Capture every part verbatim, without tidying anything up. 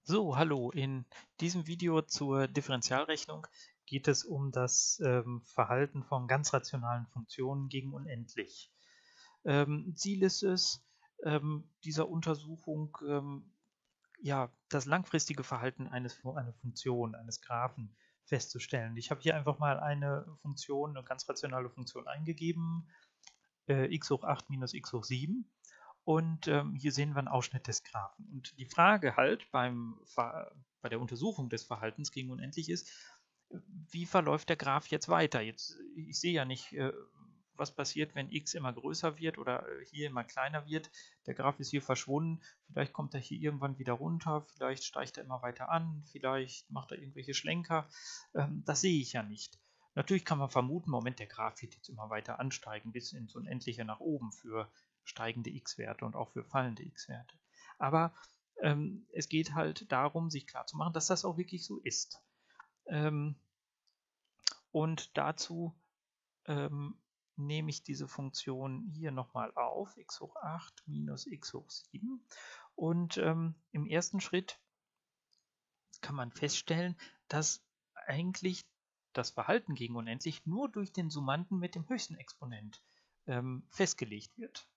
So, hallo. In diesem Video zur Differentialrechnung geht es um das ähm, Verhalten von ganz rationalen Funktionen gegen unendlich. Ähm, Ziel ist es, ähm, dieser Untersuchung ähm, ja, das langfristige Verhalten eines, einer Funktion, eines Graphen festzustellen. Ich habe hier einfach mal eine Funktion, eine ganz rationale Funktion eingegeben, äh, x hoch acht minus x hoch sieben. Und ähm, hier sehen wir einen Ausschnitt des Graphen. Und die Frage halt beim, bei der Untersuchung des Verhaltens gegen unendlich ist, wie verläuft der Graph jetzt weiter? Jetzt, ich sehe ja nicht, äh, was passiert, wenn x immer größer wird oder äh, hier immer kleiner wird. Der Graph ist hier verschwunden. Vielleicht kommt er hier irgendwann wieder runter. Vielleicht steigt er immer weiter an. Vielleicht macht er irgendwelche Schlenker. Ähm, das sehe ich ja nicht. Natürlich kann man vermuten, Moment, der Graph wird jetzt immer weiter ansteigen, bis ins Unendliche nach oben für steigende x-Werte und auch für fallende x-Werte. Aber ähm, es geht halt darum, sich klarzumachen, dass das auch wirklich so ist. Ähm, und dazu ähm, nehme ich diese Funktion hier nochmal auf, x hoch acht minus x hoch sieben. Und ähm, im ersten Schritt kann man feststellen, dass eigentlich das Verhalten gegen unendlich nur durch den Summanden mit dem höchsten Exponent ähm, festgelegt wird.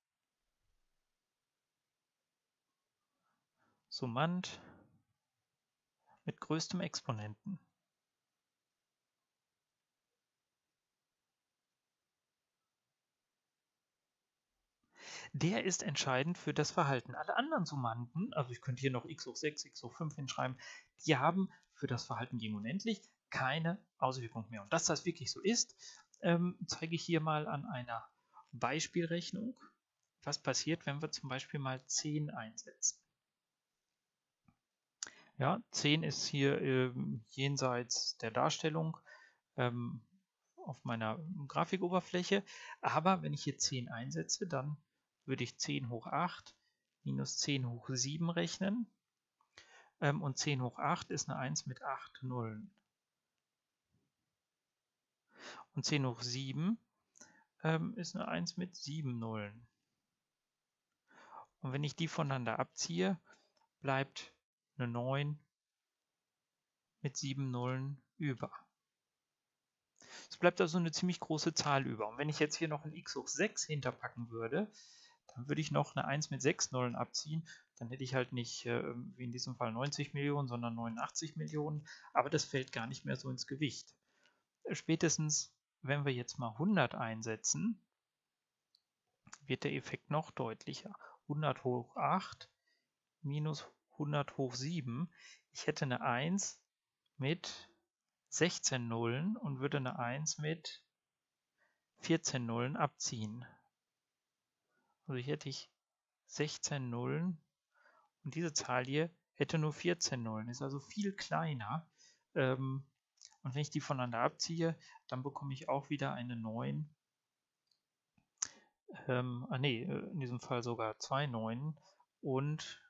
Summand mit größtem Exponenten. Der ist entscheidend für das Verhalten. Alle anderen Summanden, also ich könnte hier noch x hoch sechs, x hoch fünf hinschreiben, die haben für das Verhalten gegen unendlich keine Auswirkung mehr. Und dass das wirklich so ist, ähm, zeige ich hier mal an einer Beispielrechnung. Was passiert, wenn wir zum Beispiel mal zehn einsetzen? Ja, zehn ist hier ähm, jenseits der Darstellung ähm, auf meiner Grafikoberfläche. Aber wenn ich hier zehn einsetze, dann würde ich zehn hoch acht minus zehn hoch sieben rechnen. Ähm, und zehn hoch acht ist eine eins mit acht Nullen. Und zehn hoch sieben ähm, ist eine eins mit sieben Nullen. Und wenn ich die voneinander abziehe, bleibt eine neun mit sieben Nullen über. Es bleibt also eine ziemlich große Zahl über. Und wenn ich jetzt hier noch ein x hoch sechs hinterpacken würde, dann würde ich noch eine eins mit sechs Nullen abziehen. Dann hätte ich halt nicht, äh, wie in diesem Fall, neunzig Millionen, sondern neunundachtzig Millionen. Aber das fällt gar nicht mehr so ins Gewicht. Spätestens, wenn wir jetzt mal hundert einsetzen, wird der Effekt noch deutlicher. hundert hoch acht minus hundert hoch sieben. Ich hätte eine eins mit sechzehn Nullen und würde eine eins mit vierzehn Nullen abziehen. Also hier hätte ich sechzehn Nullen und diese Zahl hier hätte nur vierzehn Nullen, ist also viel kleiner. Ähm, und wenn ich die voneinander abziehe, dann bekomme ich auch wieder eine neun. Ähm, ah nee, in diesem Fall sogar zwei Neunen und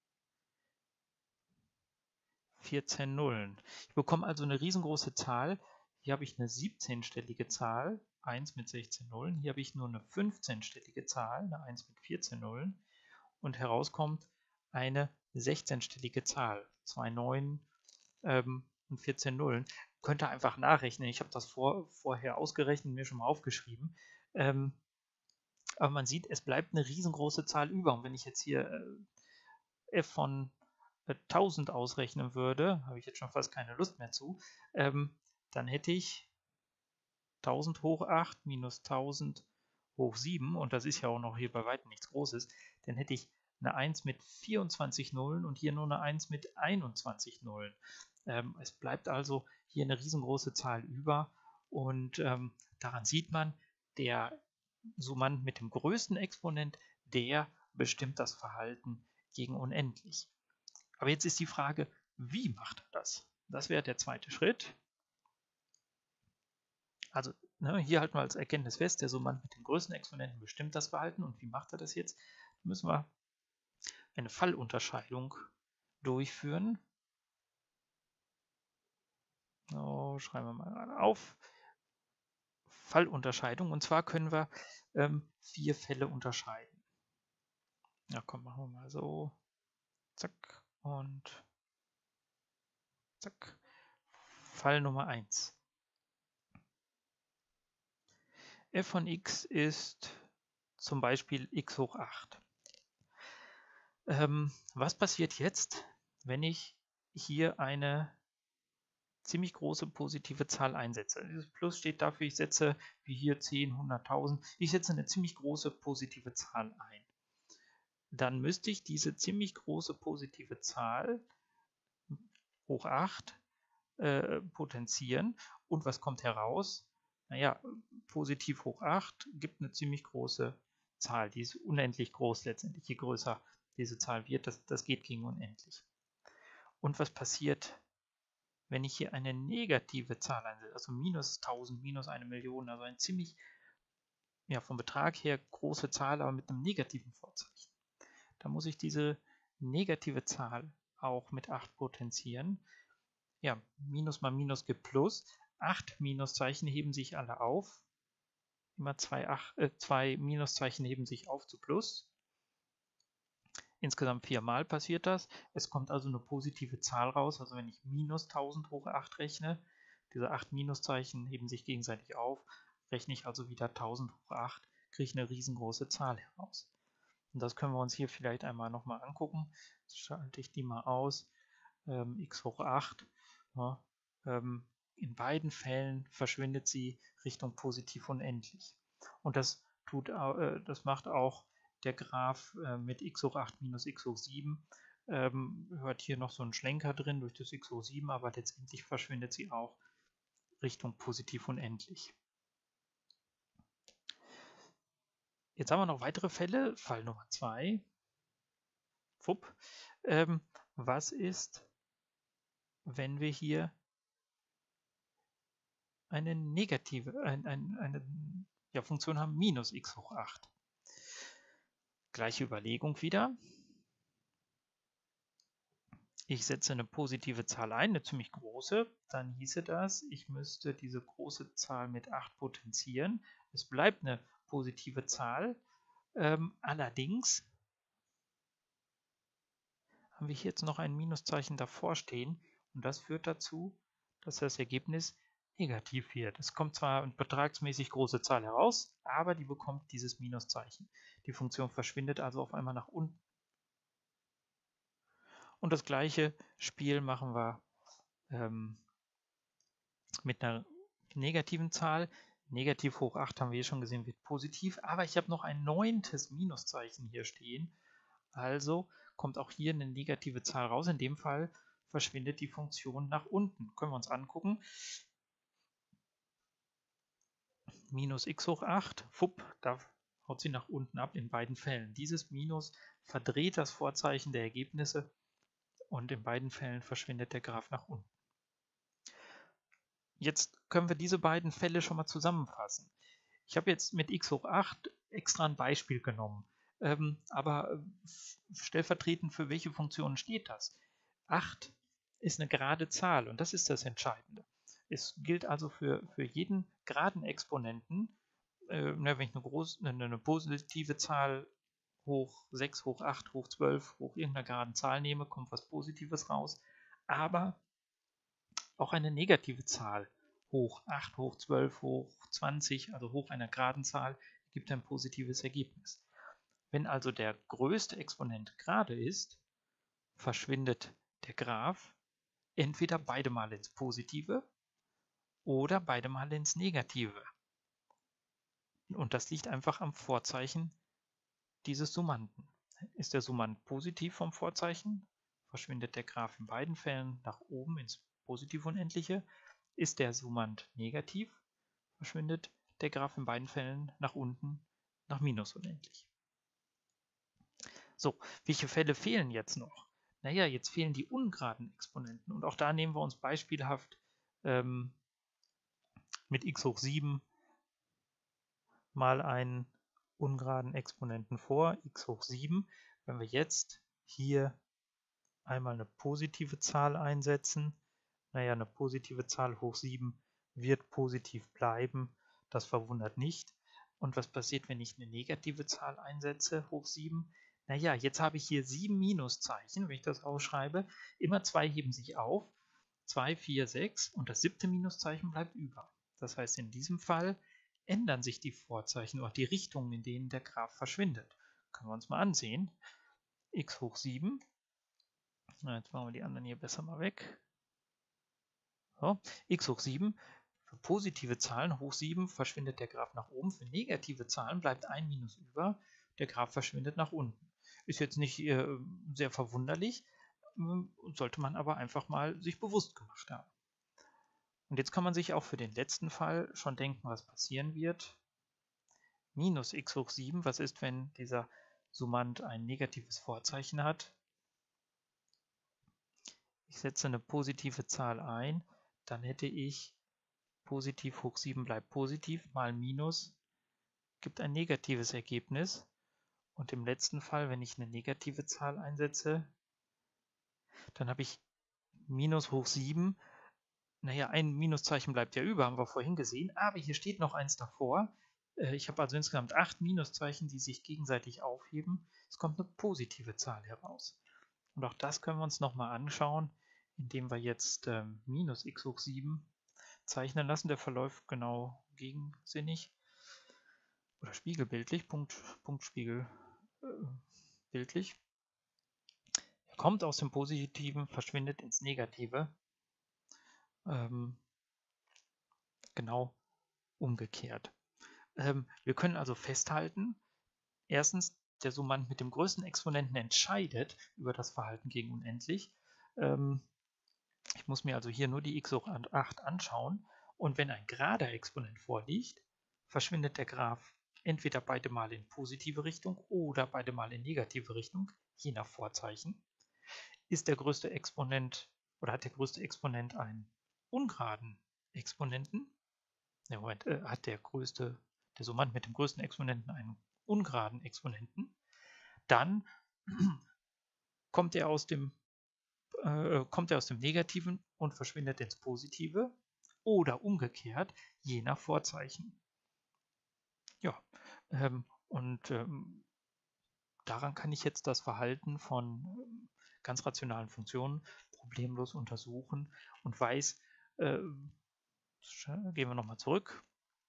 vierzehn Nullen. Ich bekomme also eine riesengroße Zahl. Hier habe ich eine siebzehnstellige Zahl, eins mit sechzehn Nullen. Hier habe ich nur eine fünfzehnstellige Zahl, eine eins mit vierzehn Nullen. Und herauskommt eine sechzehnstellige Zahl, zwei Neunen ähm, und vierzehn Nullen. Könnt ihr einfach nachrechnen. Ich habe das vor, vorher ausgerechnet, mir schon mal aufgeschrieben. Ähm, aber man sieht, es bleibt eine riesengroße Zahl über. Und wenn ich jetzt hier äh, f von äh, tausend ausrechnen würde, habe ich jetzt schon fast keine Lust mehr zu, ähm, dann hätte ich tausend hoch acht minus tausend hoch sieben, und das ist ja auch noch hier bei weitem nichts Großes, dann hätte ich eine eins mit vierundzwanzig Nullen und hier nur eine eins mit einundzwanzig Nullen. Ähm, es bleibt also hier eine riesengroße Zahl über, und ähm, daran sieht man, der Summand mit dem größten Exponent, der bestimmt das Verhalten gegen unendlich. Aber jetzt ist die Frage, wie macht er das? Das wäre der zweite Schritt. Also ne, hier halten wir als Erkenntnis fest, der Summand mit den größten Exponenten bestimmt das Verhalten. Und wie macht er das jetzt? Da müssen wir eine Fallunterscheidung durchführen. So, schreiben wir mal auf. Fallunterscheidung. Und zwar können wir ähm, vier Fälle unterscheiden. Ja, komm, machen wir mal so. Zack. Und Zack. Fall Nummer eins. f von x ist zum Beispiel x hoch acht. Ähm, was passiert jetzt, wenn ich hier eine ziemlich große positive Zahl einsetze? Dieses Plus steht dafür, ich setze wie hier zehn, hunderttausend, ich setze eine ziemlich große positive Zahl ein. Dann müsste ich diese ziemlich große positive Zahl hoch acht äh, potenzieren. Und was kommt heraus? Naja, positiv hoch acht gibt eine ziemlich große Zahl. Die ist unendlich groß letztendlich. Je größer diese Zahl wird, das, das geht gegen unendlich. Und was passiert, wenn ich hier eine negative Zahl einsetze? Also minus tausend, minus eine Million, also eine ziemlich, ja, vom Betrag her große Zahl, aber mit einem negativen Vorzeichen. Da muss ich diese negative Zahl auch mit acht potenzieren. Ja, Minus mal Minus gibt Plus. acht Minuszeichen heben sich alle auf. Immer zwei, äh, zwei Minuszeichen heben sich auf zu Plus. Insgesamt viermal passiert das. Es kommt also eine positive Zahl raus. Also wenn ich minus tausend hoch acht rechne, diese acht Minuszeichen heben sich gegenseitig auf, rechne ich also wieder tausend hoch acht, kriege ich eine riesengroße Zahl heraus. Und das können wir uns hier vielleicht einmal nochmal angucken. Jetzt schalte ich die mal aus. Ähm, x hoch acht. Ja, ähm, in beiden Fällen verschwindet sie Richtung positiv unendlich. Und das, tut, äh, das macht auch der Graph äh, mit x hoch acht minus x hoch sieben. Ähm, hört hier noch so ein Schlenker drin durch das x hoch sieben, aber letztendlich verschwindet sie auch Richtung positiv unendlich. Jetzt haben wir noch weitere Fälle. Fall Nummer zwei. Fupp. Ähm, was ist, wenn wir hier eine negative, ein, ein, eine ja, Funktion haben, minus x hoch acht. Gleiche Überlegung wieder. Ich setze eine positive Zahl ein, eine ziemlich große. Dann hieße das, ich müsste diese große Zahl mit acht potenzieren. Es bleibt eine positive Zahl. Ähm, allerdings haben wir hier jetzt noch ein Minuszeichen davor stehen. Und das führt dazu, dass das Ergebnis negativ wird. Es kommt zwar eine betragsmäßig große Zahl heraus, aber die bekommt dieses Minuszeichen. Die Funktion verschwindet also auf einmal nach unten. Und das gleiche Spiel machen wir ähm, mit einer negativen Zahl. Negativ hoch acht haben wir hier schon gesehen, wird positiv, aber ich habe noch ein neuntes Minuszeichen hier stehen. Also kommt auch hier eine negative Zahl raus. In dem Fall verschwindet die Funktion nach unten. Können wir uns angucken. Minus x hoch acht, fupp, da haut sie nach unten ab in beiden Fällen. Dieses Minus verdreht das Vorzeichen der Ergebnisse und in beiden Fällen verschwindet der Graph nach unten. Jetzt können wir diese beiden Fälle schon mal zusammenfassen. Ich habe jetzt mit x hoch acht extra ein Beispiel genommen, ähm, aber stellvertretend für welche Funktionen steht das? acht ist eine gerade Zahl und das ist das Entscheidende. Es gilt also für, für jeden geraden Exponenten, äh, wenn ich eine, groß, eine, eine positive Zahl hoch sechs, hoch acht, hoch zwölf, hoch irgendeiner geraden Zahl nehme, kommt was Positives raus. Aber auch eine negative Zahl, hoch acht, hoch zwölf, hoch zwanzig, also hoch einer geraden Zahl, gibt ein positives Ergebnis. Wenn also der größte Exponent gerade ist, verschwindet der Graph entweder beide Male ins Positive oder beide Male ins Negative. Und das liegt einfach am Vorzeichen dieses Summanden. Ist der Summand positiv vom Vorzeichen, verschwindet der Graph in beiden Fällen nach oben ins Positiv Unendliche. Ist der Summand negativ, verschwindet der Graph in beiden Fällen nach unten nach minus unendlich. So, welche Fälle fehlen jetzt noch? Naja, jetzt fehlen die ungeraden Exponenten und auch da nehmen wir uns beispielhaft ähm, mit x hoch sieben mal einen ungeraden Exponenten vor, x hoch sieben. Wenn wir jetzt hier einmal eine positive Zahl einsetzen, naja, eine positive Zahl hoch sieben wird positiv bleiben, das verwundert nicht. Und was passiert, wenn ich eine negative Zahl einsetze, hoch sieben? Naja, jetzt habe ich hier sieben Minuszeichen, wenn ich das ausschreibe. Immer zwei heben sich auf. zwei, vier, sechs und das siebte Minuszeichen bleibt über. Das heißt, in diesem Fall ändern sich die Vorzeichen oder die Richtungen, in denen der Graph verschwindet. Können wir uns mal ansehen. X hoch sieben. Na, jetzt machen wir die anderen hier besser mal weg. So, x hoch sieben. Für positive Zahlen hoch sieben verschwindet der Graph nach oben. Für negative Zahlen bleibt ein Minus über. Der Graph verschwindet nach unten. Ist jetzt nicht äh, sehr verwunderlich, äh, sollte man aber einfach mal sich bewusst gemacht haben. Und jetzt kann man sich auch für den letzten Fall schon denken, was passieren wird. Minus x hoch sieben, was ist, wenn dieser Summand ein negatives Vorzeichen hat? Ich setze eine positive Zahl ein, dann hätte ich positiv hoch sieben bleibt positiv, mal Minus gibt ein negatives Ergebnis. Und im letzten Fall, wenn ich eine negative Zahl einsetze, dann habe ich Minus hoch sieben. Naja, ein Minuszeichen bleibt ja über, haben wir vorhin gesehen, aber hier steht noch eins davor. Ich habe also insgesamt acht Minuszeichen, die sich gegenseitig aufheben. Es kommt eine positive Zahl heraus. Und auch das können wir uns nochmal anschauen, indem wir jetzt ähm, minus x hoch sieben zeichnen lassen. Der verläuft genau gegensinnig oder spiegelbildlich, Punkt, Punktspiegel äh, bildlich. Er kommt aus dem Positiven, verschwindet ins Negative. Ähm, genau umgekehrt. Ähm, wir können also festhalten, erstens, der Summand mit dem größten Exponenten entscheidet über das Verhalten gegen unendlich. Ähm, ich muss mir also hier nur die x hoch acht anschauen und wenn ein gerader Exponent vorliegt, verschwindet der Graph entweder beide Mal in positive Richtung oder beide Mal in negative Richtung, je nach Vorzeichen. Ist der größte Exponent oder hat der größte Exponent einen ungeraden Exponenten, ja, Moment, äh, hat der größte, der Summand mit dem größten Exponenten einen ungeraden Exponenten, dann kommt er aus dem äh, kommt er aus dem Negativen und verschwindet ins Positive oder umgekehrt, je nach Vorzeichen. Ja, ähm, und ähm, daran kann ich jetzt das Verhalten von ähm, ganz rationalen Funktionen problemlos untersuchen und weiß, äh, gehen wir nochmal zurück,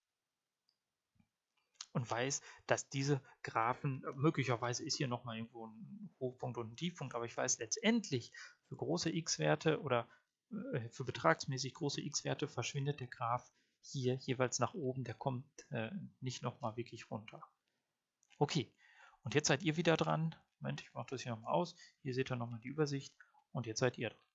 und weiß, dass diese Graphen, möglicherweise ist hier nochmal irgendwo ein Hochpunkt und ein Tiefpunkt, aber ich weiß letztendlich, für große x-Werte oder äh, für betragsmäßig große x-Werte verschwindet der Graph hier jeweils nach oben, der kommt äh, nicht nochmal wirklich runter. Okay, und jetzt seid ihr wieder dran. Moment, ich mache das hier nochmal aus. Hier seht ihr nochmal die Übersicht und jetzt seid ihr dran.